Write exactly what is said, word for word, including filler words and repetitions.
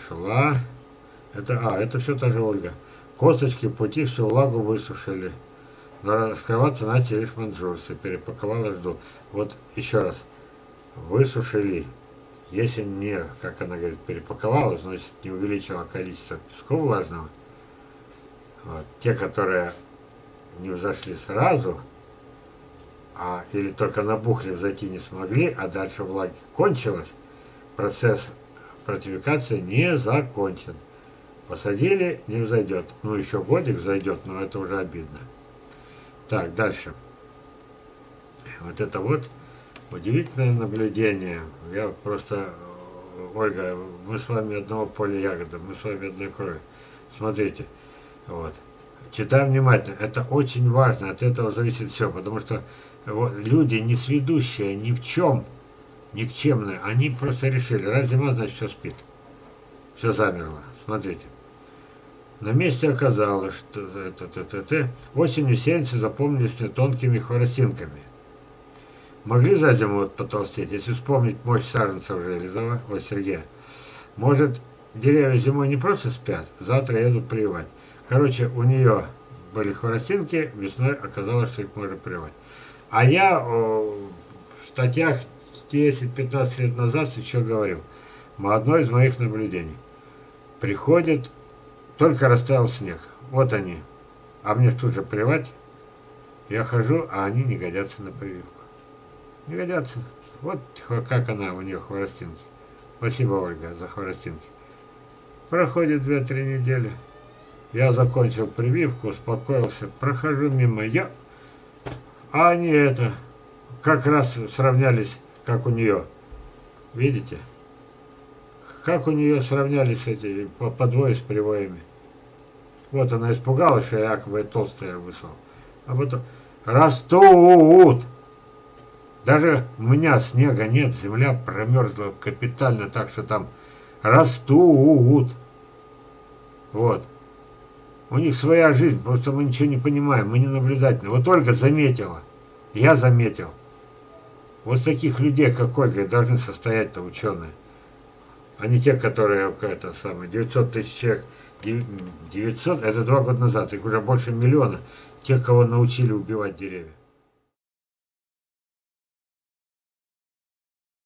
Шла. Это, а, это все та же Ольга. Косточки пути всю влагу высушили. Но раскрываться начали лишь манжурсы. Перепаковала, жду. Вот еще раз. Высушили. Если не, как она говорит, перепаковала, значит не увеличила количество песка влажного. Вот. Те, которые не взошли сразу, а или только набухли, взойти не смогли, а дальше влаги кончилась, процесс фортификации не закончен. Посадили, не взойдет. Ну, еще годик зайдет, но это уже обидно. Так, дальше. Вот это вот удивительное наблюдение. Я просто, Ольга, мы с вами одного поля ягоды, мы с вами одной крови. Смотрите, вот. Читаем внимательно. Это очень важно, от этого зависит все, потому что вот, люди несведущие ни в чем, никчемные, они просто решили, раз зима, значит все спит. Все замерло. Смотрите. На месте оказалось, что это, это, это, осенью сеянцы запомнились мне тонкими хворостинками. Могли за зиму вот потолстеть, если вспомнить мощь саженцев Железова, ой, Сергея. Может, деревья зимой не просто спят, завтра едут прививать. Короче, у нее были хворостинки, весной оказалось, что их можно прививать. А я о, в статьях десять-пятнадцать лет назад еще говорил, одно из моих наблюдений. Приходит, только растаял снег, вот они, а мне тут же прививать, я хожу, а они не годятся на прививку. Не годятся. Вот как она, у нее хворостинки. Спасибо, Ольга, за хворостинки. Проходит две-три недели. Я закончил прививку, успокоился, прохожу мимо, я... А они это, как раз сравнялись, как у нее. Видите? Как у нее сравнялись эти, по, по двое с привоями. Вот она испугалась, что я якобы толстая высол. А потом, растут! Даже у меня снега нет, земля промерзла капитально, так что там растут. Вот. У них своя жизнь, просто мы ничего не понимаем, мы не наблюдательны. Вот Ольга заметила, я заметил. Вот с таких людей, как Ольга, должны состоять-то ученые. А не те, которые, это самое, девятьсот тысяч человек, девятьсот, это два года назад, их уже больше миллиона, тех, кого научили убивать деревья.